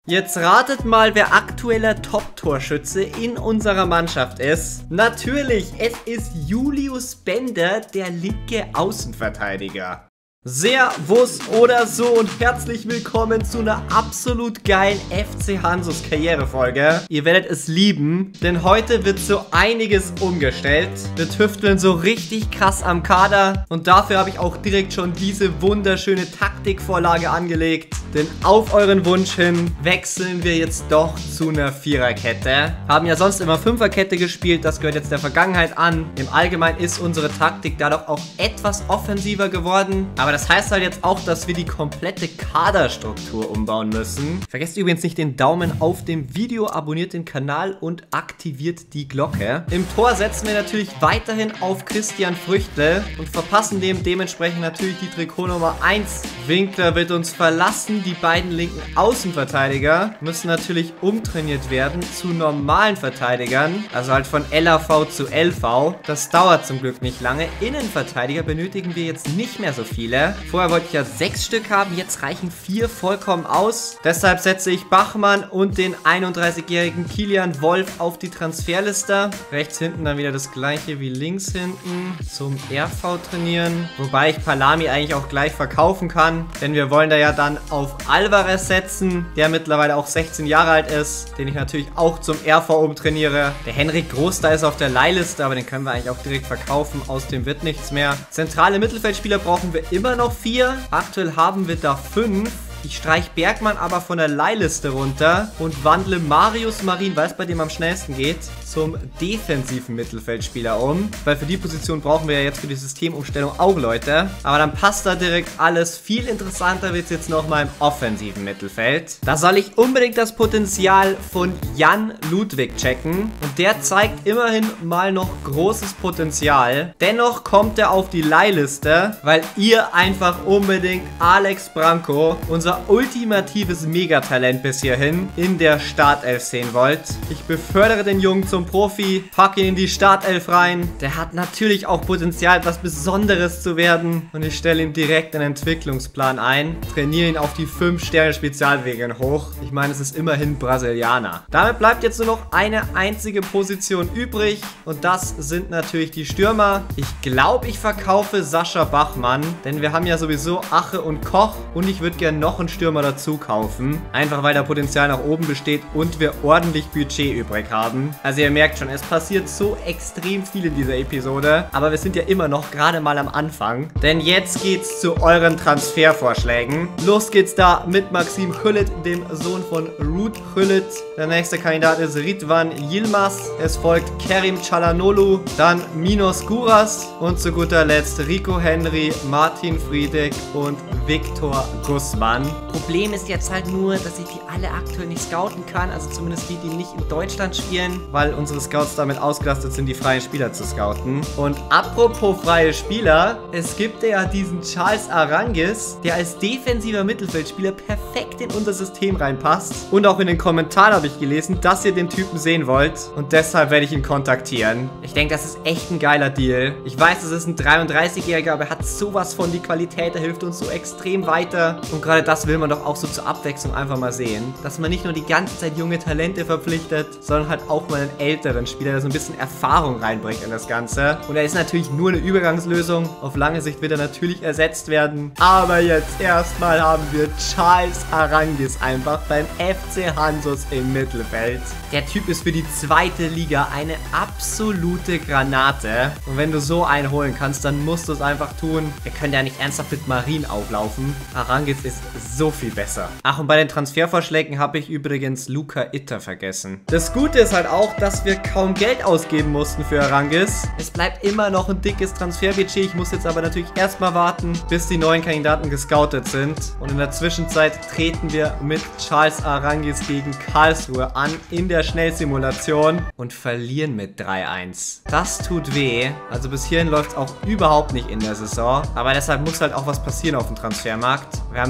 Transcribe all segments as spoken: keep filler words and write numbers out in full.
Jetzt ratet mal, wer aktueller Top-Torschütze in unserer Mannschaft ist. Natürlich, es ist Julius Bender, der linke Außenverteidiger. Servus oder so und herzlich willkommen zu einer absolut geilen F C Hansos Karrierefolge. Ihr werdet es lieben, denn heute wird so einiges umgestellt. Wir tüfteln so richtig krass am Kader und dafür habe ich auch direkt schon diese wunderschöne Taktikvorlage angelegt. Denn auf euren Wunsch hin wechseln wir jetzt doch zu einer Viererkette. Haben ja sonst immer Fünferkette gespielt, das gehört jetzt der Vergangenheit an. Im Allgemeinen ist unsere Taktik dadurch auch etwas offensiver geworden. Aber das heißt halt jetzt auch, dass wir die komplette Kaderstruktur umbauen müssen. Vergesst übrigens nicht den Daumen auf dem Video, abonniert den Kanal und aktiviert die Glocke. Im Tor setzen wir natürlich weiterhin auf Christian Früchtle und verpassen dem dementsprechend natürlich die Trikot Nummer eins. Winkler wird uns verlassen. Die beiden linken Außenverteidiger müssen natürlich umtrainiert werden zu normalen Verteidigern. Also halt von L A V zu L V. Das dauert zum Glück nicht lange. Innenverteidiger benötigen wir jetzt nicht mehr so viele. Vorher wollte ich ja sechs Stück haben. Jetzt reichen vier vollkommen aus. Deshalb setze ich Bachmann und den einunddreißigjährigen Kilian Wolf auf die Transferliste. Rechts hinten dann wieder das gleiche wie links hinten. Zum R V trainieren. Wobei ich Palami eigentlich auch gleich verkaufen kann. Denn wir wollen da ja dann auf Alvarez setzen, der mittlerweile auch sechzehn Jahre alt ist, den ich natürlich auch zum R V umtrainiere. Der Henrik Groß, da ist auf der Leihliste, aber den können wir eigentlich auch direkt verkaufen. Aus dem wird nichts mehr. Zentrale Mittelfeldspieler brauchen wir immer noch vier. Aktuell haben wir da fünf. Ich streiche Bergmann aber von der Leihliste runter und wandle Marius Marin, weil es bei dem am schnellsten geht, zum defensiven Mittelfeldspieler um. Weil für die Position brauchen wir ja jetzt für die Systemumstellung auch Leute. Aber dann passt da direkt alles. Viel interessanter wird es jetzt nochmal im offensiven Mittelfeld. Da soll ich unbedingt das Potenzial von Jan Ludwig checken. Und der zeigt immerhin mal noch großes Potenzial. Dennoch kommt er auf die Leihliste, weil ihr einfach unbedingt Alex Branco, unser ultimatives Megatalent bis hierhin, in der Startelf sehen wollt. Ich befördere den Jungen zum Profi, packe ihn in die Startelf rein. Der hat natürlich auch Potenzial, etwas Besonderes zu werden. Und ich stelle ihm direkt einen Entwicklungsplan ein. Trainiere ihn auf die fünf Sterne Spezialwegen hoch. Ich meine, es ist immerhin Brasilianer. Damit bleibt jetzt nur noch eine einzige Position übrig. Und das sind natürlich die Stürmer. Ich glaube, ich verkaufe Sascha Bachmann. Denn wir haben ja sowieso Ache und Koch. Und ich würde gerne noch einen Stürmer dazu kaufen. Einfach weil da Potenzial nach oben besteht und wir ordentlich Budget übrig haben. Also ihr merkt schon, es passiert so extrem viel in dieser Episode. Aber wir sind ja immer noch gerade mal am Anfang. Denn jetzt geht's zu euren Transfervorschlägen. Los geht's da mit Maxim Hüllet, dem Sohn von Ruud Gullit. Der nächste Kandidat ist Ridwan Yilmaz. Es folgt Kerim Çalhanoğlu, dann Minos Guras und zu guter Letzt Rico Henry, Martin Friedeck und Victor Guzman. Problem ist jetzt halt nur, dass ich die alle aktuell nicht scouten kann. Also zumindest die, die nicht in Deutschland spielen, weil unsere Scouts damit ausgelastet sind, die freien Spieler zu scouten. Und apropos freie Spieler, es gibt ja diesen Charles Aránguiz, der als defensiver Mittelfeldspieler perfekt in unser System reinpasst. Und auch in den Kommentaren habe ich gelesen, dass ihr den Typen sehen wollt. Und deshalb werde ich ihn kontaktieren. Ich denke, das ist echt ein geiler Deal. Ich weiß, es ist ein dreiunddreißigjähriger, aber er hat sowas von die Qualität, er hilft uns so extrem weiter. Und gerade das will man doch auch so zur Abwechslung einfach mal sehen. Dass man nicht nur die ganze Zeit junge Talente verpflichtet, sondern halt auch mal einen älteren Spieler, der so ein bisschen Erfahrung reinbringt in das Ganze. Und er ist natürlich nur eine Übergangslösung. Auf lange Sicht wird er natürlich ersetzt werden. Aber jetzt erstmal haben wir Charles Aránguiz einfach beim F C Hansos im Mittelfeld. Der Typ ist für die zweite Liga eine absolute Granate. Und wenn du so einen holen kannst, dann musst du es einfach tun. Wir können ja nicht ernsthaft mit Marin auflaufen. Aránguiz ist so viel besser. Ach, und bei den Transfervorschlägen habe ich übrigens Luca Itter vergessen. Das Gute ist halt auch, dass wir kaum Geld ausgeben mussten für Aránguiz. Es bleibt immer noch ein dickes Transferbudget. Ich muss jetzt aber natürlich erstmal warten, bis die neuen Kandidaten gescoutet sind. Und in der Zwischenzeit treten wir mit Charles Aránguiz gegen Karlsruhe an in der Schnellsimulation und verlieren mit drei eins. Das tut weh. Also bis hierhin läuft es auch überhaupt nicht in der Saison. Aber deshalb muss halt auch was passieren auf dem Transfermarkt. Wir haben sieben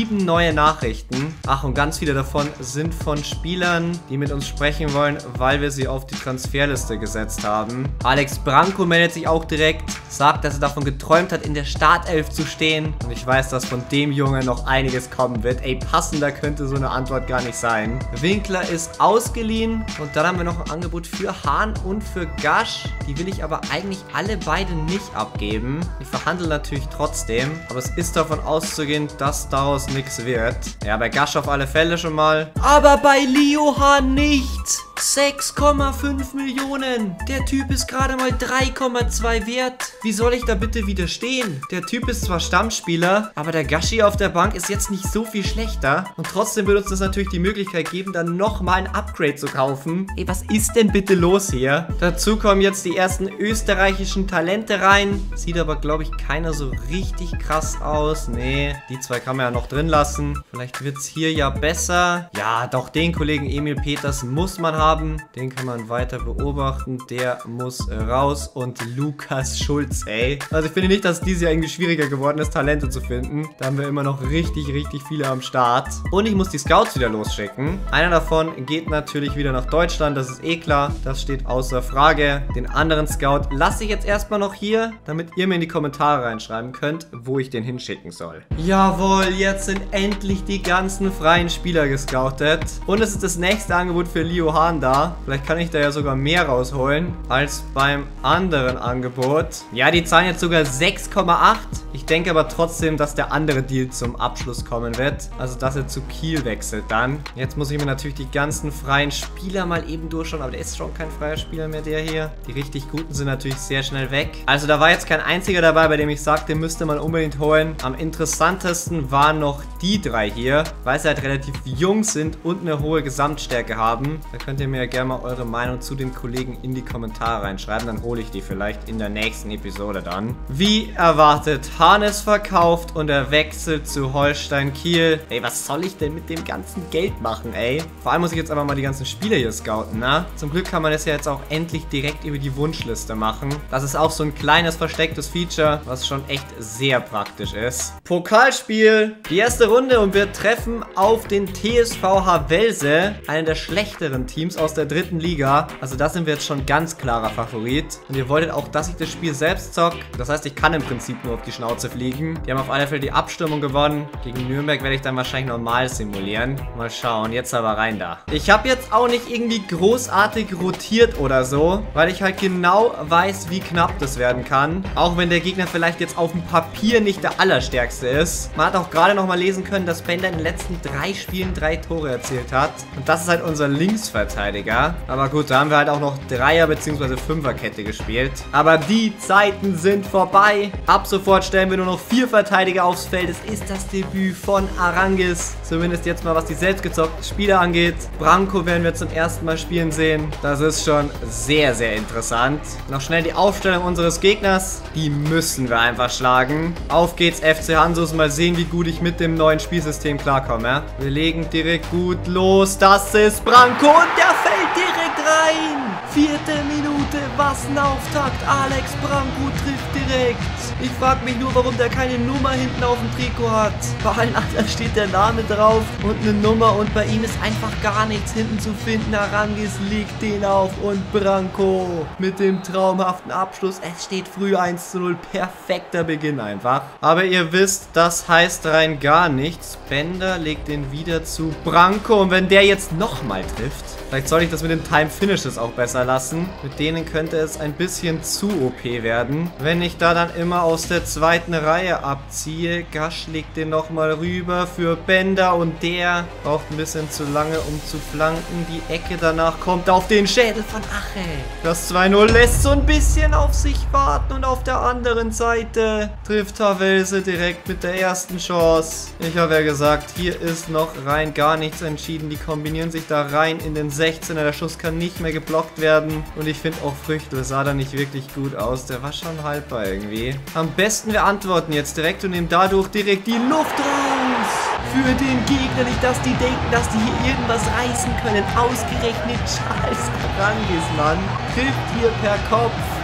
sieben neue Nachrichten. Ach, und ganz viele davon sind von Spielern, die mit uns sprechen wollen, weil wir sie auf die Transferliste gesetzt haben. Alex Branco meldet sich auch direkt, sagt, dass er davon geträumt hat, in der Startelf zu stehen. Und ich weiß, dass von dem Junge noch einiges kommen wird. Ey, passender könnte so eine Antwort gar nicht sein. Winkler ist ausgeliehen. Und dann haben wir noch ein Angebot für Hahn und für Gasch. Die will ich aber eigentlich alle beide nicht abgeben. Ich verhandle natürlich trotzdem. Aber es ist davon auszugehen, dass daraus nichts wird. Ja, bei Gasch auf alle Fälle schon mal. Aber bei Leo Hahn nicht. sechs Komma fünf Millionen. Der Typ ist gerade mal drei Komma zwei wert. Wie soll ich da bitte widerstehen? Der Typ ist zwar Stammspieler, aber der Gashi auf der Bank ist jetzt nicht so viel schlechter. Und trotzdem wird uns das natürlich die Möglichkeit geben, dann nochmal ein Upgrade zu kaufen. Ey, was ist denn bitte los hier? Dazu kommen jetzt die ersten österreichischen Talente rein. Sieht aber, glaube ich, keiner so richtig krass aus. Nee, die zwei kann man ja noch drin lassen. Vielleicht wird es hier ja besser. Ja, doch, den Kollegen Emil Peters muss man haben. Den kann man weiter beobachten. Der muss raus. Und Lukas Schulz, ey. Also ich finde nicht, dass dieses Jahr irgendwie schwieriger geworden ist, Talente zu finden. Da haben wir immer noch richtig, richtig viele am Start. Und ich muss die Scouts wieder losschicken. Einer davon geht natürlich wieder nach Deutschland. Das ist eh klar. Das steht außer Frage. Den anderen Scout lasse ich jetzt erstmal noch hier, damit ihr mir in die Kommentare reinschreiben könnt, wo ich den hinschicken soll. Jawohl, jetzt sind endlich die ganzen freien Spieler gescoutet. Und es ist das nächste Angebot für Leo Hahn da. Vielleicht kann ich da ja sogar mehr rausholen als beim anderen Angebot. Ja, die zahlen jetzt sogar sechs Komma acht. Ich denke aber trotzdem, dass der andere Deal zum Abschluss kommen wird. Also, dass er zu Kiel wechselt dann. Jetzt muss ich mir natürlich die ganzen freien Spieler mal eben durchschauen. Aber der ist schon kein freier Spieler mehr, der hier. Die richtig guten sind natürlich sehr schnell weg. Also, da war jetzt kein einziger dabei, bei dem ich sagte, müsste man unbedingt holen. Am interessantesten waren noch die drei hier, weil sie halt relativ jung sind und eine hohe Gesamtstärke haben. Da könnt ihr mir ja gerne mal eure Meinung zu den Kollegen in die Kommentare reinschreiben. Dann hole ich die vielleicht in der nächsten Episode dann. Wie erwartet, Hahn ist verkauft und er wechselt zu Holstein Kiel. Ey, was soll ich denn mit dem ganzen Geld machen, ey? Vor allem muss ich jetzt einfach mal die ganzen Spieler hier scouten, ne? Zum Glück kann man das ja jetzt auch endlich direkt über die Wunschliste machen. Das ist auch so ein kleines verstecktes Feature, was schon echt sehr praktisch ist. Pokalspiel, die erste Runde und wir treffen auf den T S V Havelse, einen der schlechteren Teams aus der dritten Liga. Also da sind wir jetzt schon ganz klarer Favorit. Und ihr wolltet auch, dass ich das Spiel selbst zock. Das heißt, ich kann im Prinzip nur auf die Schnauze fliegen. Die haben auf alle Fälle die Abstimmung gewonnen. Gegen Nürnberg werde ich dann wahrscheinlich normal simulieren. Mal schauen, jetzt aber rein da. Ich habe jetzt auch nicht irgendwie großartig rotiert oder so, weil ich halt genau weiß, wie knapp das werden kann. Auch wenn der Gegner vielleicht jetzt auf dem Papier nicht der allerstärkste ist. Man hat auch gerade noch mal lesen können, dass Bender in den letzten drei Spielen drei Tore erzielt hat. Und das ist halt unser Linksverteidiger. Aber gut, da haben wir halt auch noch Dreier- bzw. Fünferkette gespielt. Aber die Zeiten sind vorbei. Ab sofort stellen wir nur noch vier Verteidiger aufs Feld. Es ist das Debüt von Arangis. Zumindest jetzt mal, was die selbstgezockten Spieler angeht. Branco werden wir zum ersten Mal spielen sehen. Das ist schon sehr, sehr interessant. Noch schnell die Aufstellung unseres Gegners. Die müssen wir einfach schlagen. Auf geht's, F C Hansus. Mal sehen, wie gut ich mit dem neuen Spielsystem klarkomme. Ja? Wir legen direkt gut los. Das ist Branco und der fällt direkt rein. Vierte Minute, was ein Auftakt. Alex Branco trifft direkt. Ich frage mich nur, warum der keine Nummer hinten auf dem Trikot hat. Bei allen anderen steht der Name drauf und eine Nummer und bei ihm ist einfach gar nichts hinten zu finden. Arangis legt den auf und Branco mit dem traumhaften Abschluss. Es steht früh eins zu null. Perfekter Beginn einfach. Aber ihr wisst, das heißt rein gar nichts. Bender legt den wieder zu Branco und wenn der jetzt nochmal trifft, vielleicht soll ich das mit den Time Finishes auch besser lassen. Mit denen könnte es ein bisschen zu O P werden. Wenn ich da dann immer aus der zweiten Reihe abziehe. Gasch legt den nochmal rüber für Bender und der braucht ein bisschen zu lange, um zu flanken. Die Ecke danach kommt auf den Schädel von Ache. Das zwei null lässt so ein bisschen auf sich warten und auf der anderen Seite trifft Havelse direkt mit der ersten Chance. Ich habe ja gesagt, hier ist noch rein gar nichts entschieden. Die kombinieren sich da rein in den sechzehner. Der Schuss kann nicht mehr geblockt werden. Und ich finde auch Früchtel sah da nicht wirklich gut aus. Der war schon haltbar irgendwie. Am besten wir antworten jetzt direkt und nehmen dadurch direkt die Luft raus. Für den Gegner, nicht dass die denken, dass die hier irgendwas reißen können. Ausgerechnet Charles Arangis, Mann. Trifft hier per Kopf.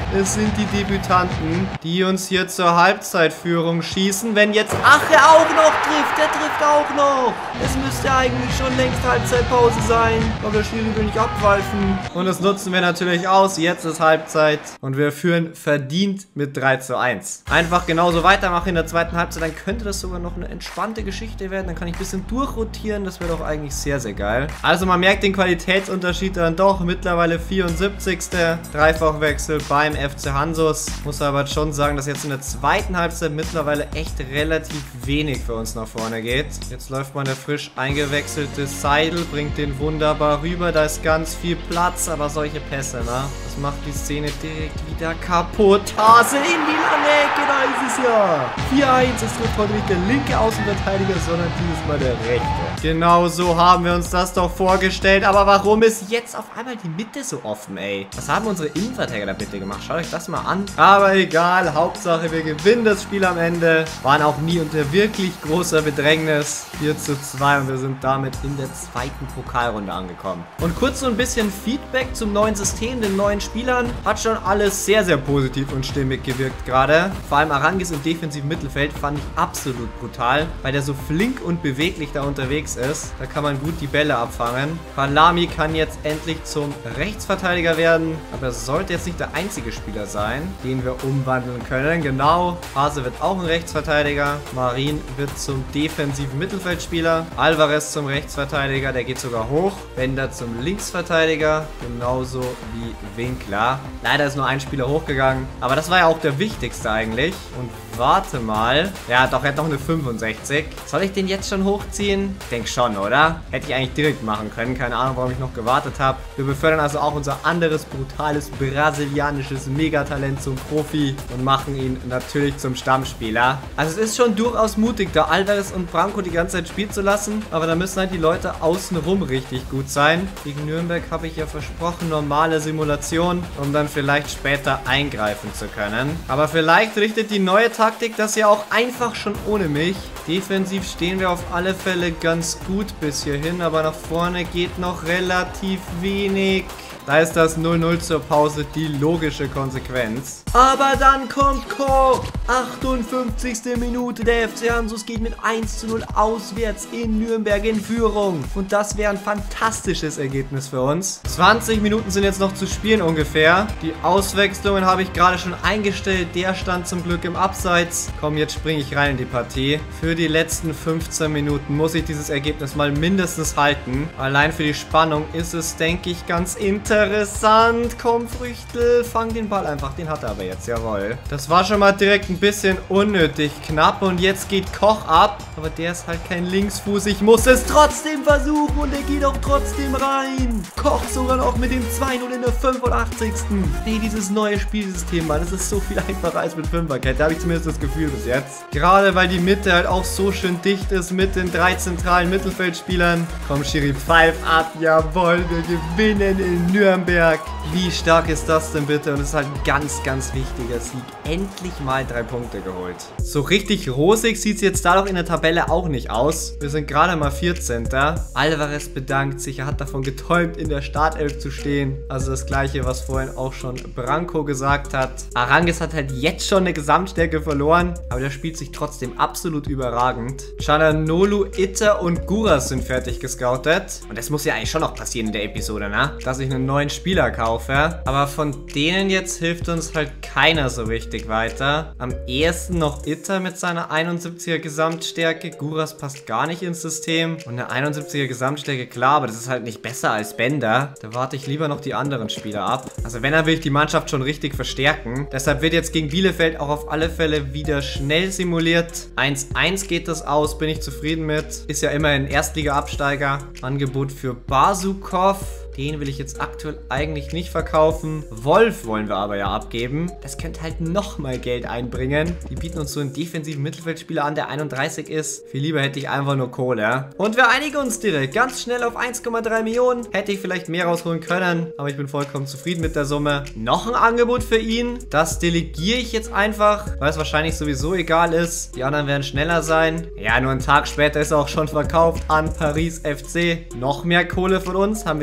es sind die Debütanten, die uns hier zur Halbzeitführung schießen. Wenn jetzt Ache auch noch trifft, der trifft auch noch. Es müsste eigentlich schon längst Halbzeitpause sein, aber der Schiri will nicht abpfeifen. Und das nutzen wir natürlich aus. Jetzt ist Halbzeit und wir führen verdient mit drei zu eins. Einfach genauso weitermachen in der zweiten Halbzeit, dann könnte das sogar noch eine entspannte Geschichte werden. Dann kann ich ein bisschen durchrotieren, das wäre doch eigentlich sehr, sehr geil. Also man merkt den Qualitätsunterschied dann doch. Mittlerweile vierundsiebzigste Dreifachwechsel beim F C Hansus. Muss aber schon sagen, dass jetzt in der zweiten Halbzeit mittlerweile echt relativ wenig für uns nach vorne geht. Jetzt läuft mal der frisch eingewechselte Seidel, bringt den wunderbar rüber. Da ist ganz viel Platz, aber solche Pässe, ne? Das macht die Szene direkt wieder kaputt. Hase in die lange Ecke, da ist es ja. vier eins, es trifft heute nicht der linke Außenverteidiger, sondern dieses Mal der rechte. Genau so haben wir uns das doch vorgestellt. Aber warum ist jetzt auf einmal die Mitte so offen, ey? Was haben unsere Innenverteidiger da bitte gemacht? Schaut euch das mal an. Aber egal, Hauptsache wir gewinnen das Spiel am Ende. Waren auch nie unter wirklich großer Bedrängnis. vier zu zwei und wir sind damit in der zweiten Pokalrunde angekommen. Und kurz so ein bisschen Feedback zum neuen System, den neuen Spielern. Hat schon alles sehr, sehr positiv und stimmig gewirkt gerade. Vor allem Arangis im defensiven Mittelfeld fand ich absolut brutal, weil der so flink und beweglich da unterwegs ist. Da kann man gut die Bälle abfangen. Palami kann jetzt endlich zum Rechtsverteidiger werden, aber er sollte jetzt nicht der einzige Spieler sein, den wir umwandeln können. Genau, Hase wird auch ein Rechtsverteidiger. Marin wird zum defensiven Mittelfeldspieler. Alvarez zum Rechtsverteidiger, der geht sogar hoch. Bender zum Linksverteidiger, genauso wie Winkler. Leider ist nur ein Spieler hochgegangen, aber das war ja auch der wichtigste eigentlich. Und warte mal. Ja, doch, er hat noch eine fünfundsechzig. Soll ich den jetzt schon hochziehen? Ich denke schon, oder? Hätte ich eigentlich direkt machen können. Keine Ahnung, warum ich noch gewartet habe. Wir befördern also auch unser anderes brutales brasilianisches Megatalent zum Profi und machen ihn natürlich zum Stammspieler. Also es ist schon durchaus mutig, da Alvarez und Branco die ganze Zeit spielen zu lassen. Aber da müssen halt die Leute außenrum richtig gut sein. Gegen Nürnberg habe ich ja versprochen, normale Simulation, um dann vielleicht später eingreifen zu können. Aber vielleicht richtet die neue Taktik das ja auch einfach schon ohne mich. Defensiv stehen wir auf alle Fälle ganz gut bis hierhin, aber nach vorne geht noch relativ wenig. Da ist das null null zur Pause die logische Konsequenz. Aber dann kommt Koch. achtundfünfzigste Minute. Der F C Hansus geht mit eins zu null auswärts in Nürnberg in Führung. Und das wäre ein fantastisches Ergebnis für uns. zwanzig Minuten sind jetzt noch zu spielen ungefähr. Die Auswechslungen habe ich gerade schon eingestellt. Der stand zum Glück im Abseits. Komm, jetzt springe ich rein in die Partie. Für die letzten fünfzehn Minuten muss ich dieses Ergebnis mal mindestens halten. Allein für die Spannung ist es, denke ich, ganz interessant. Interessant. Komm, Früchtel. Fang den Ball einfach. Den hat er aber jetzt. Jawohl. Das war schon mal direkt ein bisschen unnötig knapp. Und jetzt geht Koch ab. Aber der ist halt kein Linksfuß. Ich muss es trotzdem versuchen. Und er geht auch trotzdem rein. Koch sogar noch mit dem zwei null in der fünfundachtzigsten Nee, dieses neue Spielsystem, Mann. Das ist so viel einfacher als mit Fünferkette. Da habe ich zumindest das Gefühl bis jetzt. Gerade weil die Mitte halt auch so schön dicht ist mit den drei zentralen Mittelfeldspielern. Komm, Schiri, pfeif ab. Jawohl, wir gewinnen in Nürnberg. Nürnberg. Wie stark ist das denn bitte? Und es ist halt ein ganz, ganz wichtiger Sieg. Endlich mal drei Punkte geholt. So richtig rosig sieht es jetzt da doch in der Tabelle auch nicht aus. Wir sind gerade mal vierzehnter Alvarez bedankt sich. Er hat davon geträumt, in der Startelf zu stehen. Also das gleiche, was vorhin auch schon Branco gesagt hat. Arangis hat halt jetzt schon eine Gesamtstärke verloren. Aber der spielt sich trotzdem absolut überragend. Çalhanoğlu, Itter und Guras sind fertig gescoutet. Und das muss ja eigentlich schon noch passieren in der Episode, ne? Dass ich einen neuen Spieler kaufe. Aber von denen jetzt hilft uns halt keiner so richtig weiter. Am ehesten noch Itter mit seiner einundsiebziger Gesamtstärke. Guras passt gar nicht ins System. Und eine einundsiebziger Gesamtstärke, klar, aber das ist halt nicht besser als Bender. Da warte ich lieber noch die anderen Spieler ab. Also wenn, dann will ich die Mannschaft schon richtig verstärken. Deshalb wird jetzt gegen Bielefeld auch auf alle Fälle wieder schnell simuliert. eins eins geht das aus, bin ich zufrieden mit. Ist ja immerhin Erstliga-Absteiger. Angebot für Basukov. Den will ich jetzt aktuell eigentlich nicht verkaufen. Wolf wollen wir aber ja abgeben. Das könnte halt nochmal Geld einbringen. Die bieten uns so einen defensiven Mittelfeldspieler an, der einunddreißig ist. Viel lieber hätte ich einfach nur Kohle. Und wir einigen uns direkt ganz schnell auf eins Komma drei Millionen. Hätte ich vielleicht mehr rausholen können, aber ich bin vollkommen zufrieden mit der Summe. Noch ein Angebot für ihn. Das delegiere ich jetzt einfach, weil es wahrscheinlich sowieso egal ist. Die anderen werden schneller sein. Ja, nur einen Tag später ist er auch schon verkauft an Paris F C. Noch mehr Kohle von uns haben wir jetzt nicht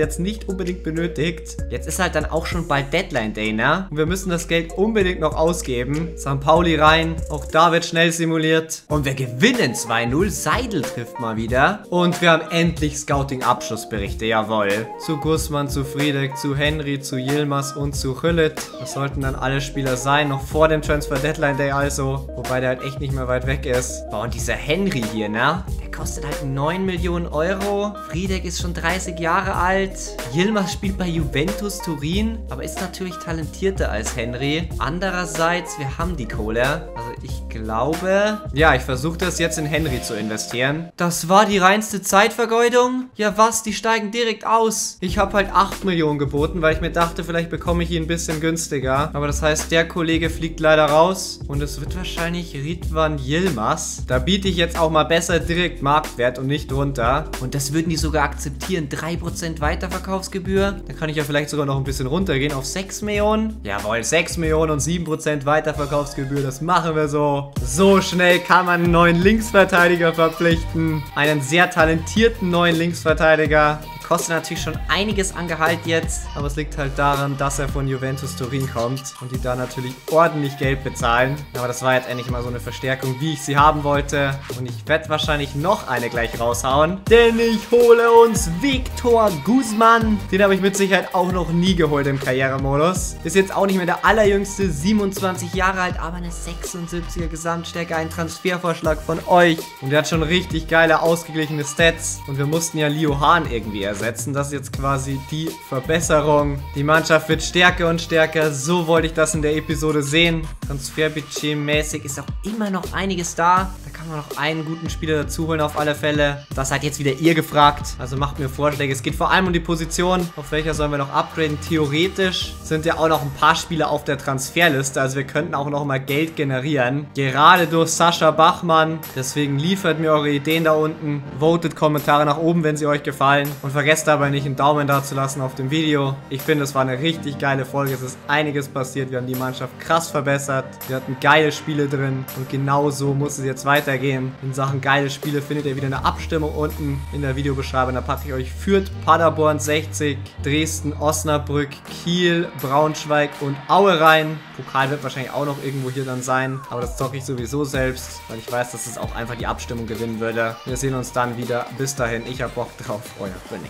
nicht unbedingt benötigt. Jetzt ist halt dann auch schon bald Deadline Day, ne? Und wir müssen das Geld unbedingt noch ausgeben. Sankt Pauli rein. Auch da wird schnell simuliert. Und wir gewinnen zwei null. Seidel trifft mal wieder. Und wir haben endlich Scouting-Abschlussberichte. Jawohl. Zu Gußmann, zu Friedeck, zu Henry, zu Yilmaz und zu Hüllet. Das sollten dann alle Spieler sein. Noch vor dem Transfer Deadline Day also. Wobei der halt echt nicht mehr weit weg ist. Boah, und dieser Henry hier, ne? Der kostet halt neun Millionen Euro. Friedeck ist schon dreißig Jahre alt. Yilmaz spielt bei Juventus Turin, aber ist natürlich talentierter als Henry. Andererseits, wir haben die Kohle. Also ich glaube... Ja, ich versuche das jetzt in Henry zu investieren. Das war die reinste Zeitvergeudung. Ja was, die steigen direkt aus. Ich habe halt acht Millionen geboten, weil ich mir dachte, vielleicht bekomme ich ihn ein bisschen günstiger. Aber das heißt, der Kollege fliegt leider raus. Und es wird wahrscheinlich Ridvan Yilmaz. Da biete ich jetzt auch mal besser direkt Marktwert und nicht drunter. Und das würden die sogar akzeptieren. drei Prozent Weiterverkaufsgebühr. Dann kann ich ja vielleicht sogar noch ein bisschen runtergehen auf sechs Millionen. Jawohl, sechs Millionen und sieben Prozent Weiterverkaufsgebühr. Das machen wir so. So schnell kann man einen neuen Linksverteidiger verpflichten. Einen sehr talentierten neuen Linksverteidiger. Kostet natürlich schon einiges an Gehalt jetzt, aber es liegt halt daran, dass er von Juventus Turin kommt und die da natürlich ordentlich Geld bezahlen. Aber das war jetzt endlich mal so eine Verstärkung, wie ich sie haben wollte. Und ich werde wahrscheinlich noch eine gleich raushauen, denn ich hole uns Victor Guzman. Den habe ich mit Sicherheit auch noch nie geholt im Karrieremodus. Ist jetzt auch nicht mehr der allerjüngste, siebenundzwanzig Jahre alt, aber eine sechsundsiebziger Gesamtstärke, ein Transfervorschlag von euch. Und der hat schon richtig geile, ausgeglichene Stats. Und wir mussten ja Leo Hahn irgendwie ersetzen. Das ist jetzt quasi die Verbesserung. Die Mannschaft wird stärker und stärker. So wollte ich das in der Episode sehen. Transferbudgetmäßig ist auch immer noch einiges da. Da kann man noch einen guten Spieler dazu holen auf alle Fälle. Das seid jetzt wieder ihr gefragt. Also macht mir Vorschläge. Es geht vor allem um die Position. Auf welcher sollen wir noch upgraden? Theoretisch sind ja auch noch ein paar Spieler auf der Transferliste. Also wir könnten auch noch mal Geld generieren. Gerade durch Sascha Bachmann. Deswegen liefert mir eure Ideen da unten. Votet Kommentare nach oben, wenn sie euch gefallen. Und vergesst dabei nicht, einen Daumen da zu lassen auf dem Video. Ich finde, es war eine richtig geile Folge. Es ist einiges passiert. Wir haben die Mannschaft krass verbessert. Wir hatten geile Spiele drin. Und genau so muss es jetzt weitergehen. In Sachen geile Spiele findet ihr wieder eine Abstimmung unten in der Videobeschreibung. Da packe ich euch Fürth, Paderborn sechzig, Dresden, Osnabrück, Kiel, Braunschweig und Aue rein. Pokal wird wahrscheinlich auch noch irgendwo hier dann sein. Aber das zocke ich sowieso selbst, weil ich weiß, dass es auch einfach die Abstimmung gewinnen würde. Wir sehen uns dann wieder. Bis dahin, ich hab Bock drauf. Euer René.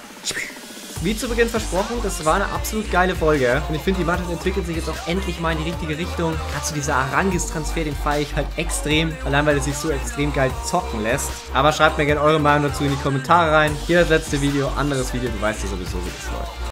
Wie zu Beginn versprochen, das war eine absolut geile Folge. Und ich finde, die Mannschaft entwickelt sich jetzt auch endlich mal in die richtige Richtung. Gerade so dieser Arangis-Transfer, den feiere ich halt extrem. Allein, weil er sich so extrem geil zocken lässt. Aber schreibt mir gerne eure Meinung dazu in die Kommentare rein. Hier das letzte Video, anderes Video, du weißt ja sowieso, wie das läuft.